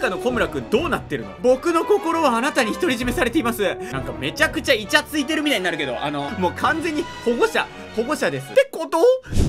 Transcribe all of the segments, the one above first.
中の小村くんどうなってるの？僕の心はあなたに独り占めされています。なんかめちゃくちゃイチャついてるみたいになるけど、もう完全に保護者です。ってこと？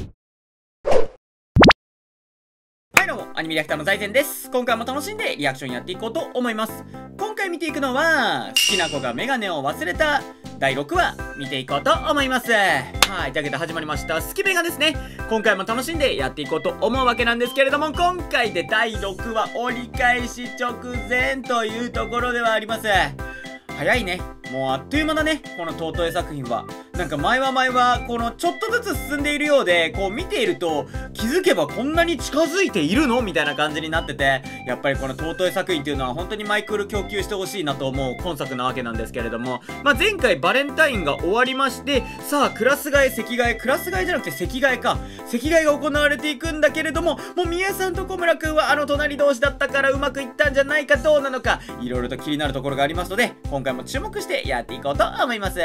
はいどうも、アニメリアクターの財前です。今回も楽しんでリアクションやっていこうと思います。今回見ていくのは、好きな子がメガネを忘れた第6話、見ていこうと思います。はい、というわけで始まりました、好きメガですね。今回も楽しんでやっていこうと思うわけなんですけれども、今回で第6話折り返し直前というところではあります。早いね。もうあっという間だね、この尊い作品は。なんか前はこのちょっとずつ進んでいるようで、こう見ていると気づけばこんなに近づいているのみたいな感じになってて、やっぱりこの尊い作品っていうのは本当にマイクール供給してほしいなと思う今作なわけなんですけれども、前回バレンタインが終わりまして、さあクラス替え席替え、クラス替えじゃなくて席替えか、席替えが行われていくんだけれども、もうみやさんと小村くんは隣同士だったからうまくいったんじゃないか、どうなのか、いろいろと気になるところがありますので、今回も注目してやっていこうと思います。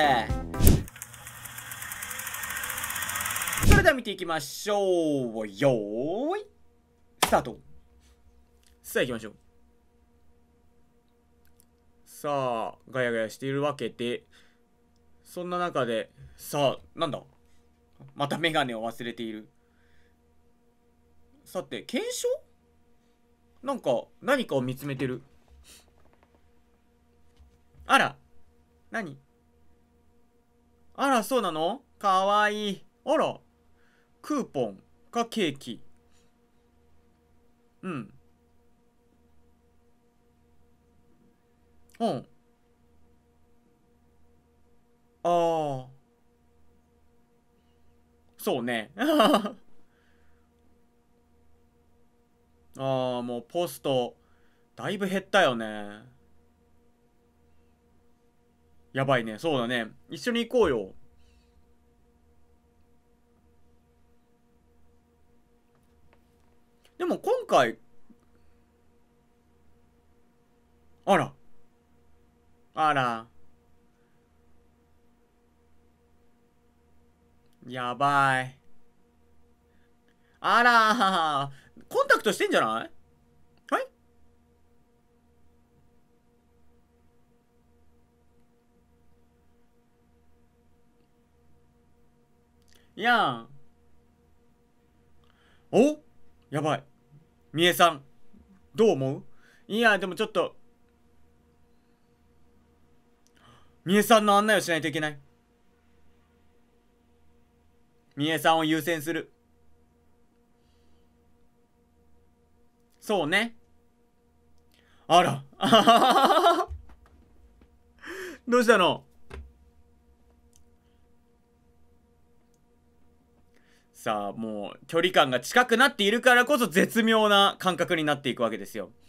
それでは見ていきましょう。よーいスタート。さあ行きましょう。さあガヤガヤしているわけで、そんな中でさあなんだ、またメガネを忘れている。さて検証、なんか何かを見つめてる。あら何、あらそうなの、かわいい。あらクーポンかケーキ。うんうん。ああそうねああもうポストだいぶ減ったよね。やばいね。そうだね、一緒に行こうよ。でも今回、あらあらやばい。あらコンタクトしてんじゃない？はい、いやん。お、やばい。みえさんどう思う？いやでもちょっとみえさんの案内をしないといけない。みえさんを優先する。そうね。あらあはははどうしたの？さあもう距離感が近くなっているからこそ絶妙な感覚になっていくわけですよ。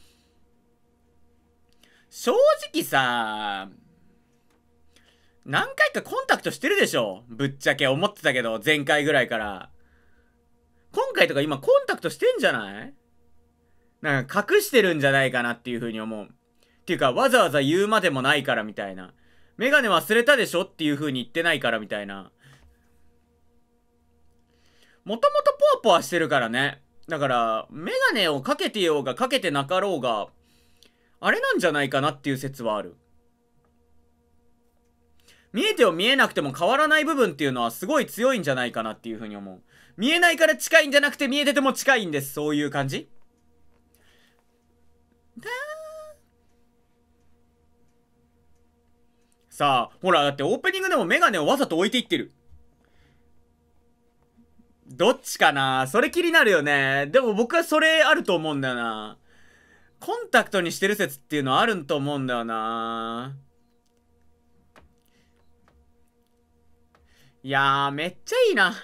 正直さ、何回かコンタクトしてるでしょ、ぶっちゃけ思ってたけど、前回ぐらいから。今回とか今コンタクトしてんじゃない？なんか隠してるんじゃないかなっていう風に思う。っていうかわざわざ言うまでもないからみたいな。メガネ忘れたでしょっていう風に言ってないからみたいな。もともとポワポワしてるからね。だからメガネをかけてようがかけてなかろうがあれなんじゃないかなっていう説はある。見えても見えなくても変わらない部分っていうのはすごい強いんじゃないかなっていう風に思う。見えないから近いんじゃなくて見えてても近いんです。そういう感じ。さあほらだってオープニングでもメガネをわざと置いていってる。どっちかな、それ気になるよね。でも僕はそれあると思うんだよな。コンタクトにしてる説っていうのはあると思うんだよな。いやーめっちゃいいな。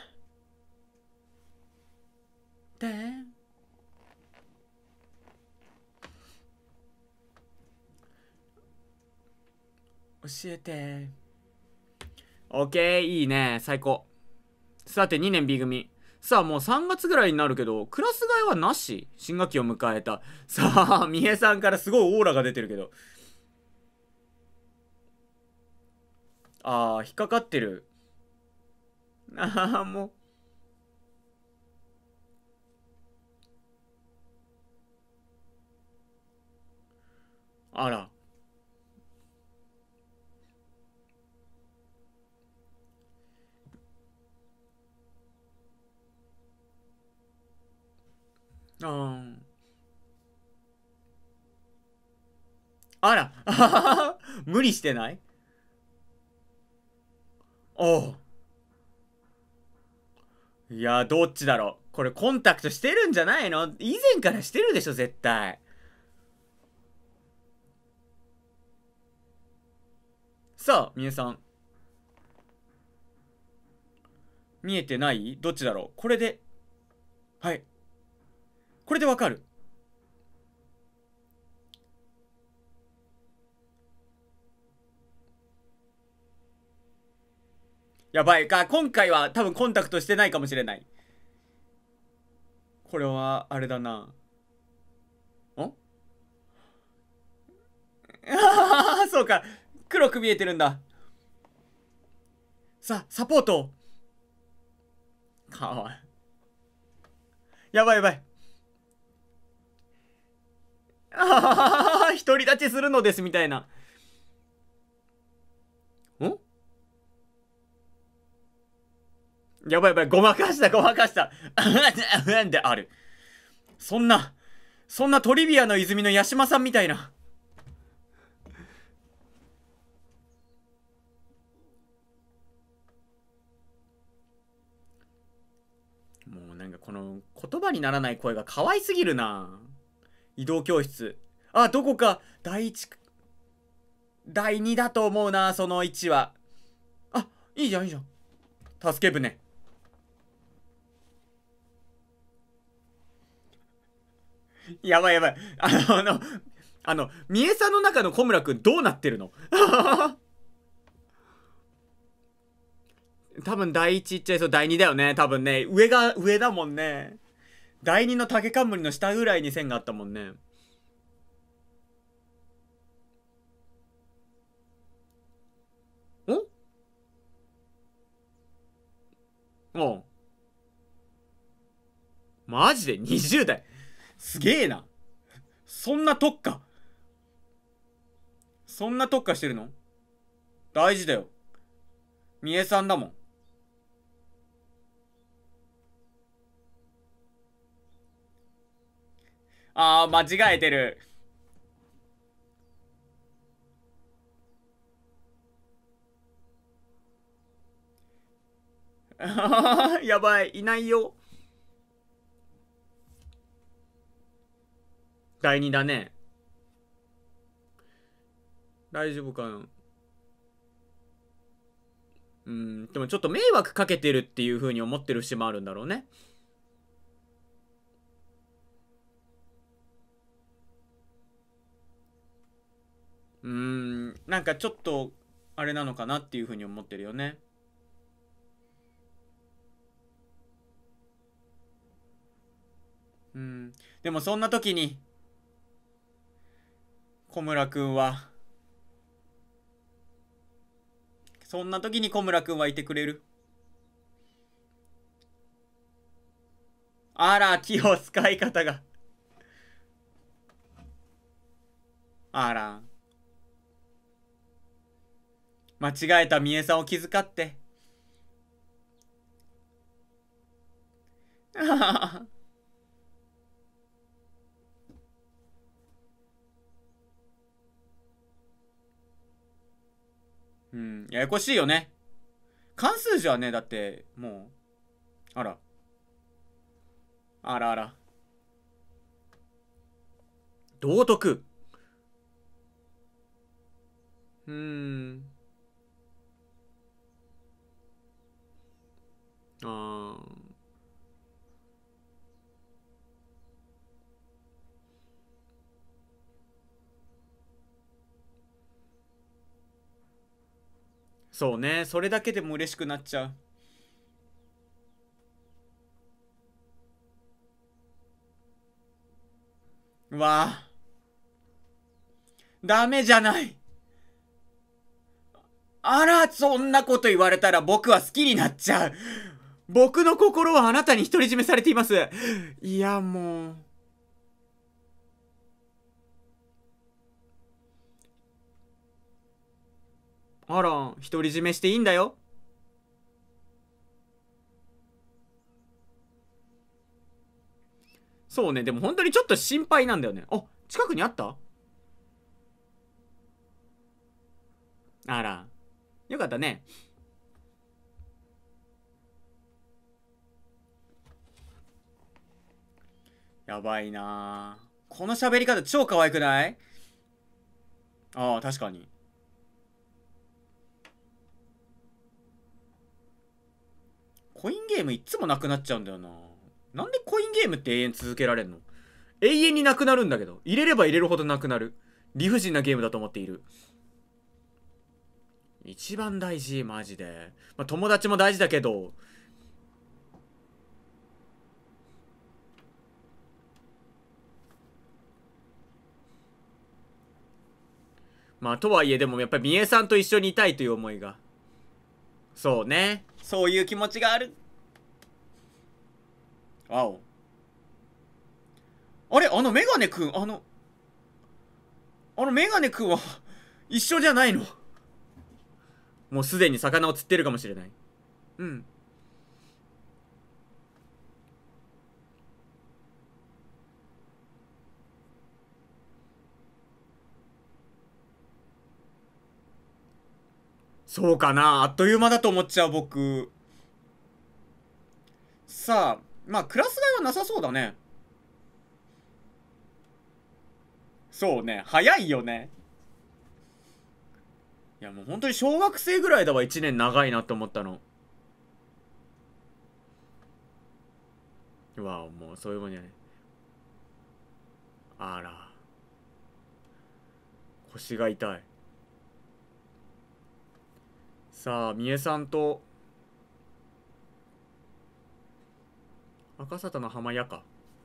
で教えて。オッケー、いいね、最高。さて2年 B 組。さあもう3月ぐらいになるけどクラス替えはなし。新学期を迎えた。さあみえさんからすごいオーラが出てるけど、あー引っかかってる。ああもうあら。あーあら。あははは無理してない？おう。いや、どっちだろう。これコンタクトしてるんじゃないの？以前からしてるでしょ、絶対。さあ、みえさん。見えてない？どっちだろう？これで。はい。これでわかる。やばいか。今回は多分コンタクトしてないかもしれない。これは、あれだな。んああ、そうか。黒く見えてるんだ。さあ、サポート。かわいい。やばいやばい。ああ、独り立ちするのですみたいな。んやばいやばい。ごまかしたごまかした。なんである。そんな、そんなトリビアの泉の八島さんみたいな。もうなんかこの言葉にならない声が可愛すぎるな。移動教室。あ、どこか第一、第二だと思うな、その位置は。あ、いいじゃんいいじゃん。助け舟。やばいやばい。三重さんの中の小村くんどうなってるの？多分第一いっちゃいそう。第二だよね。多分ね。上が、上だもんね。第二の竹冠の下ぐらいに線があったもんね。おおう。マジで20代。すげえな。そんな特化。そんな特化してるの？大事だよ。三重さんだもん。あー、間違えてる。やばい。いないよ。第二だね。大丈夫かな。うん、でもちょっと迷惑かけてるっていう風に思ってる節もあるんだろうね。なんかちょっと、あれなのかなっていう風に思ってるよね。うん。でもそんな時に、小村くんは、そんな時に小村くんはいてくれる。あら、気を使い方が。あら。間違えた三重さんを気遣って。うん、ややこしいよね。関数字はね、だって、もう、あら、あらあら。道徳。うーん。あー。そうね。それだけでも嬉しくなっちゃう。うわあ。ダメじゃない。あら、そんなこと言われたら僕は好きになっちゃう。僕の心はあなたに独り占めされています。いや、もう。 あら、独り占めしていいんだよ。そうね、でも本当にちょっと心配なんだよね。あ、近くにあった？あら、よかったね。やばいなあ、この喋り方超可愛くない？ああ、確かに。コインゲームいっつもなくなっちゃうんだよな。なんでコインゲームって永遠続けられんの？永遠になくなるんだけど。入れれば入れるほどなくなる。理不尽なゲームだと思っている。一番大事、マジで。まあ、友達も大事だけど。まあ、とはいえでもやっぱりみえさんと一緒にいたいという思いが。そうね。そういう気持ちがある。わお。あれ、あのメガネくん、あのメガネくんは一緒じゃないの？もうすでに魚を釣ってるかもしれない。うん。そうかな、あっという間だと思っちゃう僕。さあ、まあクラス替えはなさそうだね。そうね、早いよね。いやもう本当に小学生ぐらいだわ、1年長いなって思ったの。うわ、もうそういうもんじゃない。あら、腰が痛い。さあ、みえさんと赤沙汰の浜屋か。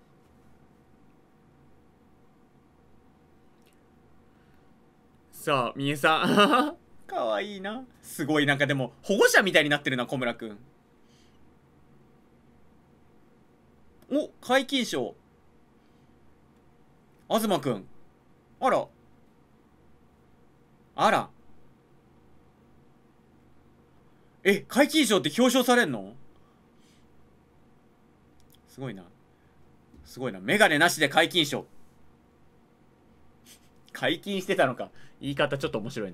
さあ、みえさん。かわいいな。すごい、なんかでも、保護者みたいになってるな、小村くん。お、皆勤賞。東くん。あら。あら。え、皆勤賞って表彰されんの？すごいな。すごいな。メガネなしで皆勤賞。解禁してたのか。言い方ちょっと面白いな。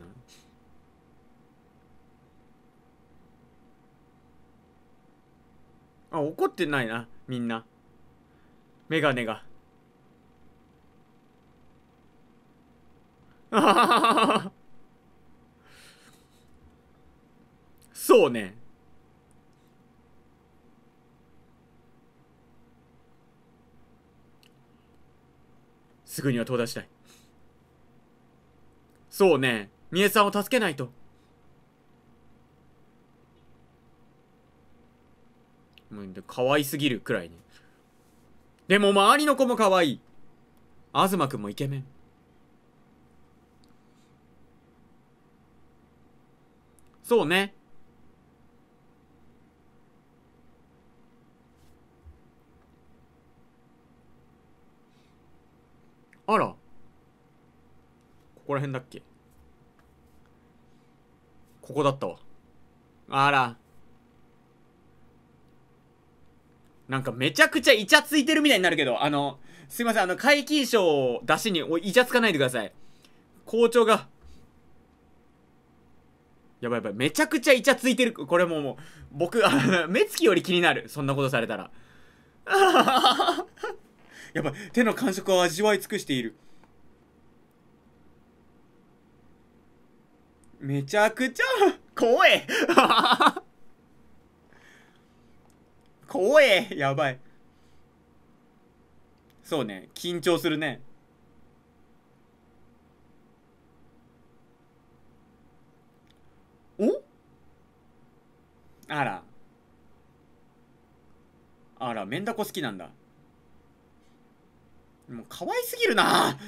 あ、怒ってないな、みんな。メガネが。あはははは。そうね。すぐには遠出したい。そうね。みえさんを助けないと。もう可愛すぎるくらいに。でも周りの子も可愛い。東くんもイケメン。そうね。あら。ここら辺だっけ？ここだったわ。あら。なんかめちゃくちゃイチャついてるみたいになるけど、すいません、皆勤賞を出しにイチャつかないでください。校長が。やばいやばい、めちゃくちゃイチャついてる。これもう、僕、目つきより気になる。そんなことされたら。やばい、手の感触を味わい尽くしている。めちゃくちゃ、怖え。怖え。やばい。そうね、緊張するね。お、あら。あら、メンダコ好きなんだ。もう可愛すぎるな。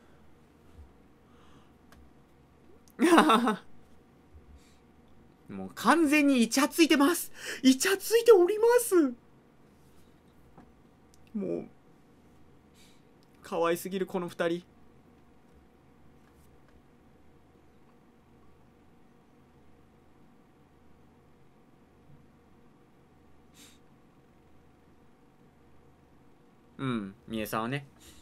もう完全にイチャついてます。イチャついております。もう、可愛すぎるこの二人。 ん、みえさんはね。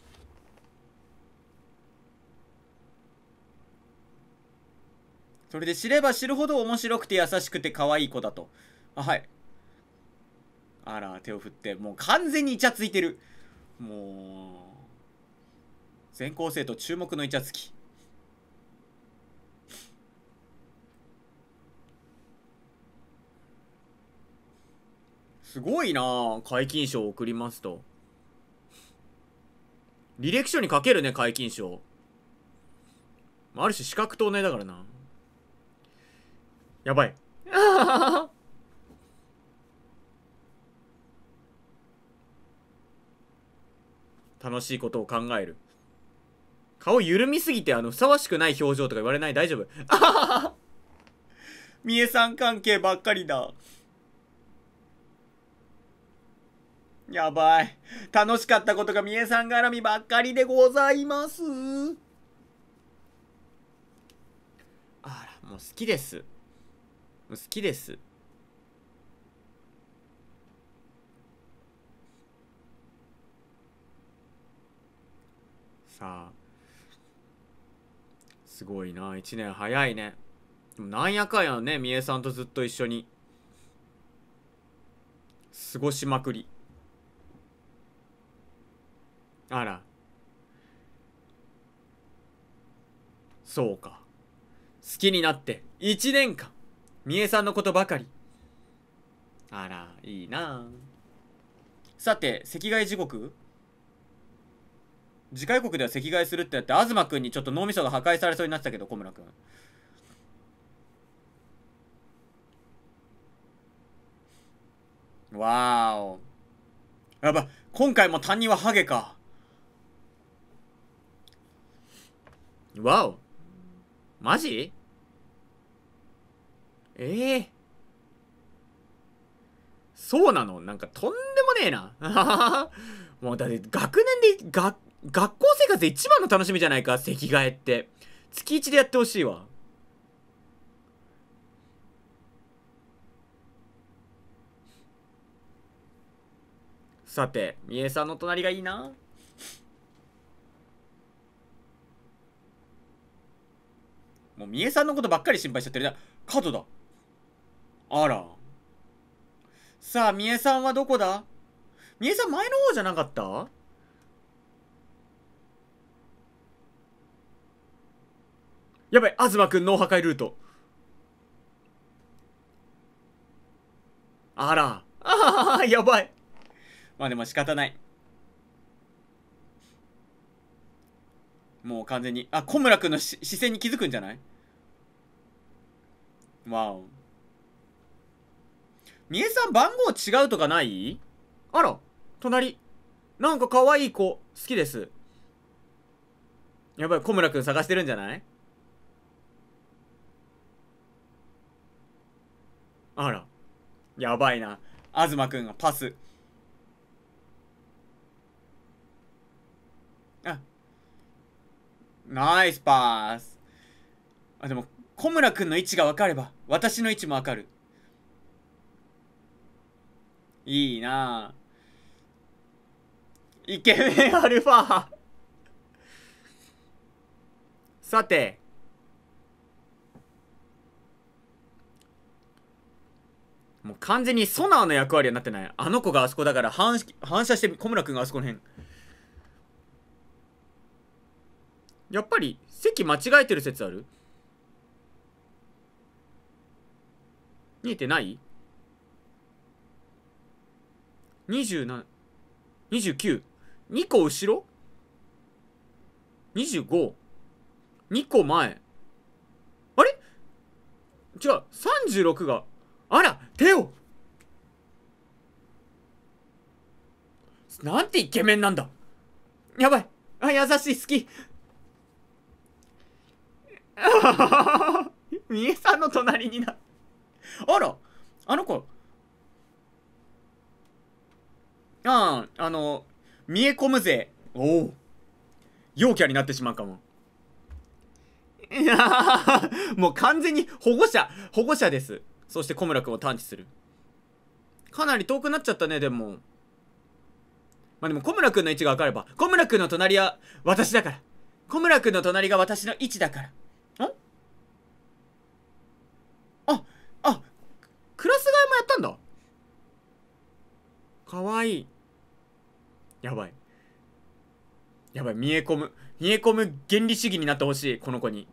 それで知れば知るほど面白くて優しくて可愛い子だと。あ、はい。あら、手を振って、もう完全にイチャついてる。もう、全校生徒注目のイチャつき。すごいなぁ。皆勤賞を送りますと。履歴書に書けるね、皆勤賞。ある種資格と同じだからな。やばい。楽しいことを考える。顔緩みすぎてふさわしくない表情とか言われない？大丈夫？みえさん関係ばっかりだ。やばい。楽しかったことがみえさん絡みばっかりでございます。あら、もう好きです。好きです。さあ。すごいな。1年早いね。でもなんやかんやね、みえさんとずっと一緒に過ごしまくり。あら。そうか。好きになって1年間。みえさんのことばかり。あら、いいな。さて、赤外時刻？次回国では赤外するってやって、東くんにちょっと脳みそが破壊されそうになってたけど、小村くん。わーお。やばい。今回も担任はハゲか。わお。マジ？そうなの？なんかとんでもねえな。もうだって学年で学校生活で一番の楽しみじゃないか、席替えって。月1でやってほしいわ。さて、みえさんの隣がいいな。もうみえさんのことばっかり心配しちゃってるな。角だ。あら。さあ、みえさんはどこだ？みえさん前の方じゃなかった？やばい、東くん脳破壊ルート。あら。ああ、やばい。まあでも仕方ない。もう完全に。あ、小村くんの視線に気づくんじゃない？わお。みえさん番号違うとかない？あら、隣。なんか可愛い子、好きです。やばい、小村くん探してるんじゃない？あら。やばいな。東くんがパス。あ、ナイスパース。あ、でも、小村くんの位置が分かれば、私の位置も分かる。いいなぁ。イケメンアルファ。さて。もう完全にソナーの役割になってない。あの子があそこだから反射して小村くんがあそこの辺。やっぱり席間違えてる説ある？見えてない？ 27、29。2個後ろ？ 25。2個前。あれ？違う。36が。あら、手を。なんてイケメンなんだ。やばい。あ、優しい、好き。みえさんの隣にな。あら、あの子。見え込むぜ。おお。陽キャになってしまうかも。いやもう完全に保護者です。そして小村くんを探知する。かなり遠くなっちゃったね、でも。ままあでも小村くんの位置が分かれば、小村くんの隣は私だから。小村くんの隣が私の位置だから。クラス替えもやったんだ。かわいい。やばい。やばい、見え込む原理主義になってほしい、この子に。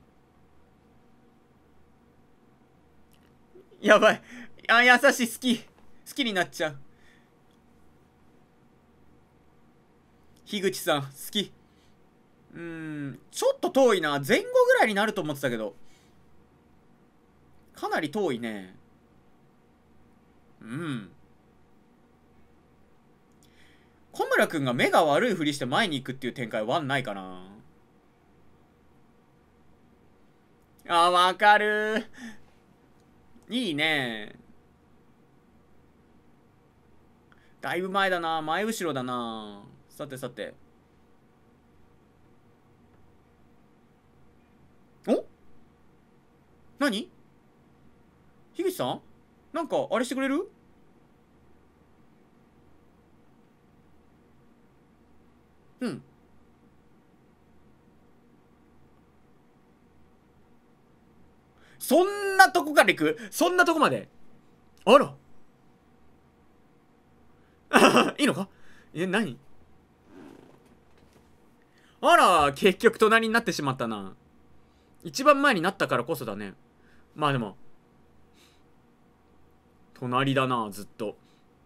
やばい。優しい、好きになっちゃう。樋口さん、好き。ちょっと遠いな。前後ぐらいになると思ってたけど。かなり遠いね。小村くんが目が悪いふりして前に行くっていう展開はないかな。わかる。いいね。だいぶ前だな。前後ろだな。さてさて。お？何？樋口さん？なんかあれしてくれる？そんなとこから行く？そんなとこまで？あらいいのか？何？あら、結局隣になってしまったな。一番前になったからこそだね。まあでも、隣だな、ずっと。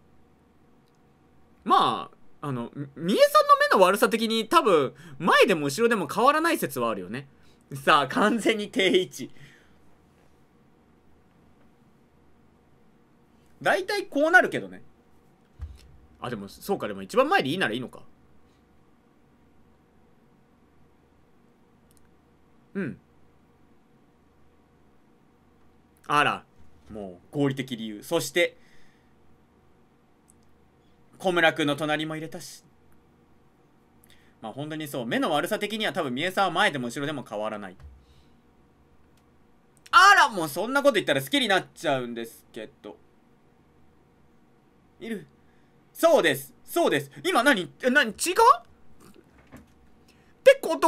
まあ、三重さんの目の悪さ的に多分、前でも後ろでも変わらない説はあるよね。さあ、完全に定位置。大体こうなるけどね。でも、そうか、でも一番前でいいならいいのか。あら、もう合理的理由。そして、小村くんの隣も入れたし。まあ本当にそう、目の悪さ的には多分三重さんは前でも後ろでも変わらない。あら、もうそんなこと言ったら好きになっちゃうんですけど。いる。そうです。今違う？ってこと？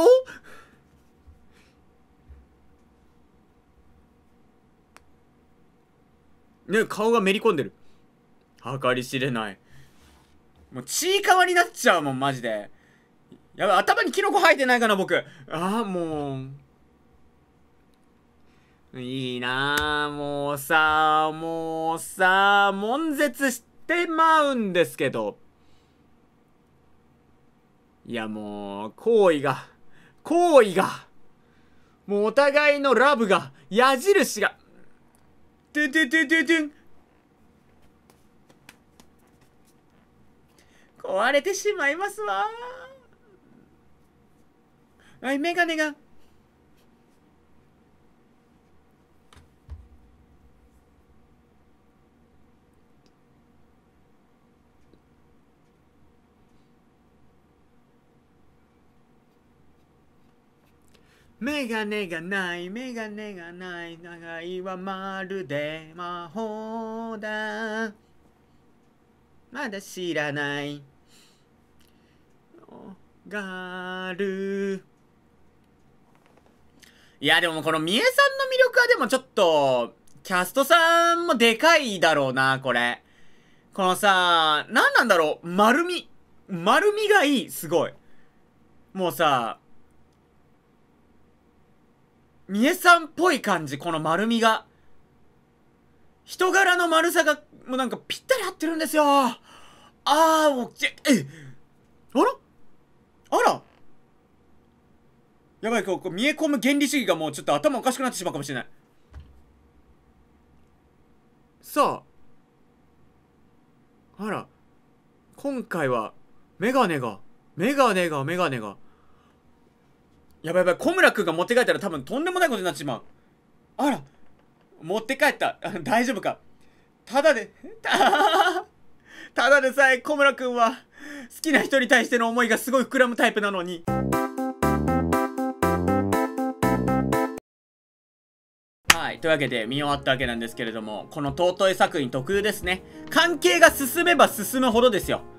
ね、顔がめり込んでる。計り知れない。もうちいかわになっちゃうもん、マジで。やばい、頭にキノコ生えてないかな、僕。もう。いいなぁ、もうさ、悶絶してまうんですけど。いや、もう、行為が、もうお互いのラブが、矢印が、てんてんてんてんてん。壊れてしまいますわ。メガネが。メガネがない、長いはまるで魔法だ。まだ知らない。ガール。いや、でもこの三重さんの魅力はでもちょっと、キャストさんもでかいだろうな、これ。このさ、なんなんだろう、丸みがいい、すごい。もうさ、三重さんっぽい感じ、この丸みが。人柄の丸さが、もうなんかぴったり合ってるんですよ。もう、あらやばい、こう見え込む原理主義がもうちょっと頭おかしくなってしまうかもしれない。さあ。今回は、メガネが。やばい、小村くんが持って帰ったら多分とんでもないことになってしまう。持って帰った。大丈夫か。ただでさえ小村くんは、好きな人に対しての思いがすごい膨らむタイプなのに。はい。というわけで見終わったわけなんですけれども、この尊い作品特有ですね。関係が進めば進むほどですよ。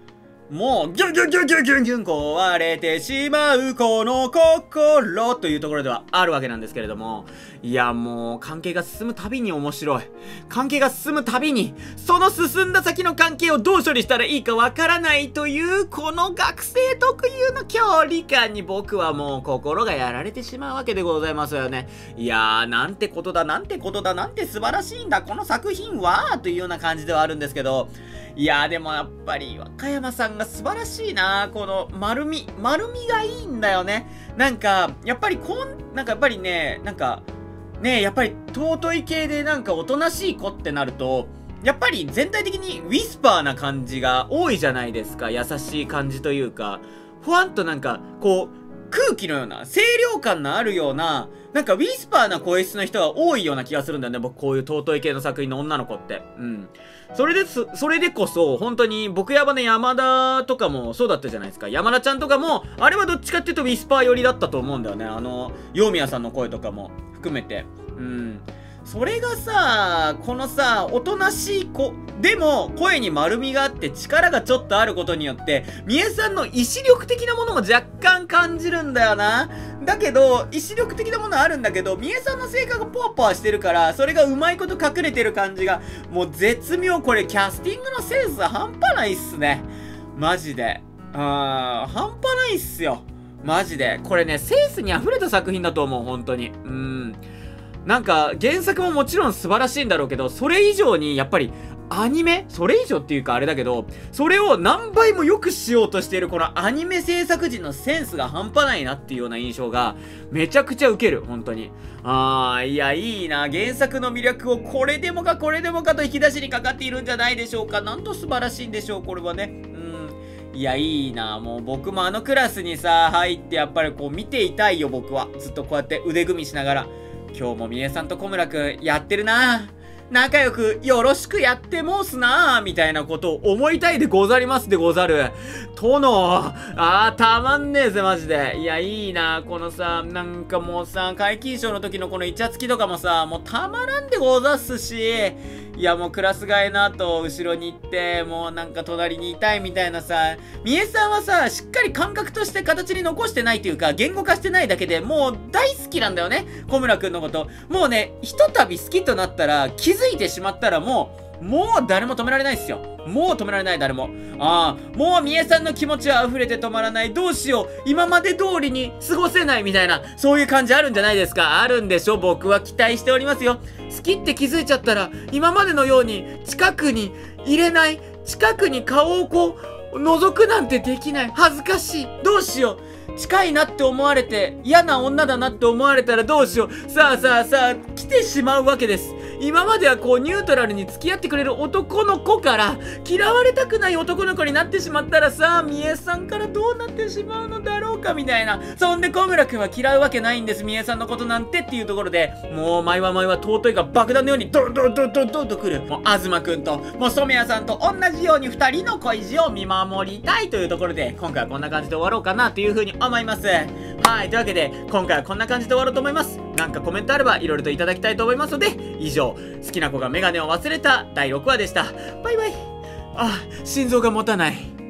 もう、ギュンギュンギュンギュンギュンギュン壊れてしまうこの心というところではあるわけなんですけれども、いやもう関係が進むたびに面白い。関係が進むたびに、その進んだ先の関係をどう処理したらいいかわからないという、この学生特有の距離感に僕はもう心がやられてしまうわけでございますよね。いやー、なんてことだ、なんてことだ、なんて素晴らしいんだ、この作品はというような感じではあるんですけど、いやーでもやっぱり若山さんが素晴らしいな。この丸みがいいんだよね。なんかやっぱりやっぱりね、やっぱり尊い系でなんかおとなしい子ってなると、やっぱり全体的にウィスパーな感じが多いじゃないですか。優しい感じというか、ふわっとなんかこう空気のような、清涼感のあるような、なんかウィスパーな声質の人が多いような気がするんだよね。僕こういう尊い系の作品の女の子って。うん。それでこそ、本当に僕やばね山田とかもそうだったじゃないですか。山田ちゃんとかも、あれはどっちかっていうとウィスパー寄りだったと思うんだよね。ヨミヤさんの声とかも含めて。うん。それがさ、このさ、おとなしい子、でも声に丸みがあって力がちょっとあることによって、みえさんの意志力的なものも若干感じるんだよな。だけど、意志力的なものあるんだけど、みえさんの性格がポワポワしてるから、それがうまいこと隠れてる感じが、もう絶妙。これキャスティングのセンス半端ないっすね。マジで。半端ないっすよ。マジで。これね、センスに溢れた作品だと思う、本当に。なんか、原作ももちろん素晴らしいんだろうけど、それ以上に、やっぱり、アニメそれ以上っていうかあれだけど、それを何倍も良くしようとしているこのアニメ制作陣のセンスが半端ないなっていうような印象が、めちゃくちゃウケる、本当に。いや、いいな。原作の魅力をこれでもかと引き出しにかかっているんじゃないでしょうか。なんと素晴らしいんでしょう、これはね。いや、いいな。もう僕もあのクラスにさ、入ってやっぱりこう見ていたいよ、僕は。ずっとこうやって腕組みしながら。今日もみえさんと小村くんやってるな。仲良くよろしくやってもうすなみたいなことを思いたいでござりますでござる。殿、たまんねえぜ、マジで。いや、いいな。このさ、なんかもうさ、皆勤賞の時のこのイチャつきとかもさ、もうたまらんでござっすし、いや、もうクラス替えの後、後ろに行って、もうなんか隣にいたいみたいなさ、みえさんはさ、しっかり感覚として形に残してないというか、言語化してないだけでもう大好きなんだよね。小村くんのこと。もうね、ひとたび好きとなったら、気づいてしまったらもう誰も止められないっすよ。もう止められない、誰も。もうみえさんの気持ちは溢れて止まらない。どうしよう。今まで通りに過ごせないみたいな、そういう感じあるんじゃないですか。あるんでしょ。僕は期待しておりますよ。好きって気づいちゃったら、今までのように近くに入れない。近くに顔をこう、覗くなんてできない。恥ずかしい。どうしよう。近いなって思われて、嫌な女だなって思われたらどうしよう。さあ、来てしまうわけです。今まではこうニュートラルに付き合ってくれる男の子から嫌われたくない男の子になってしまったらさ、みえさんからどうなってしまうのだろうかみたいな。そんで小村くんは嫌うわけないんです、みえさんのことなんてっていうところで、もう前は尊いが爆弾のようにドンと来る。もう東くんと、もう染谷さんと同じように二人の恋路を見守りたいというところで、今回はこんな感じで終わろうかなというふうに思います。はい、というわけで今回はこんな感じで終わろうと思います。なんかコメントあればいろいろといただきたいと思いますので、以上、好きな子がメガネを忘れた第6話でした。バイバイ。心臓が持たない。